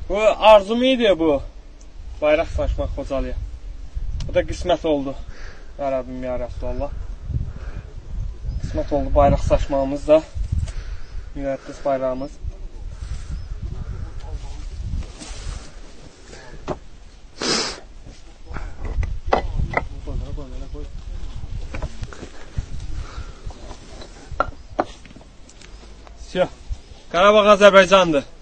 Bu arzum idi bu. Bayraq saçmaq Xocalıya. Bu da qismət oldu. Ya Rabbim, ya Rasulallah. Qismət oldu bayraq saçmağımız da. Müqəddəs bayrağımız. Qarabağ Azərbaycandır.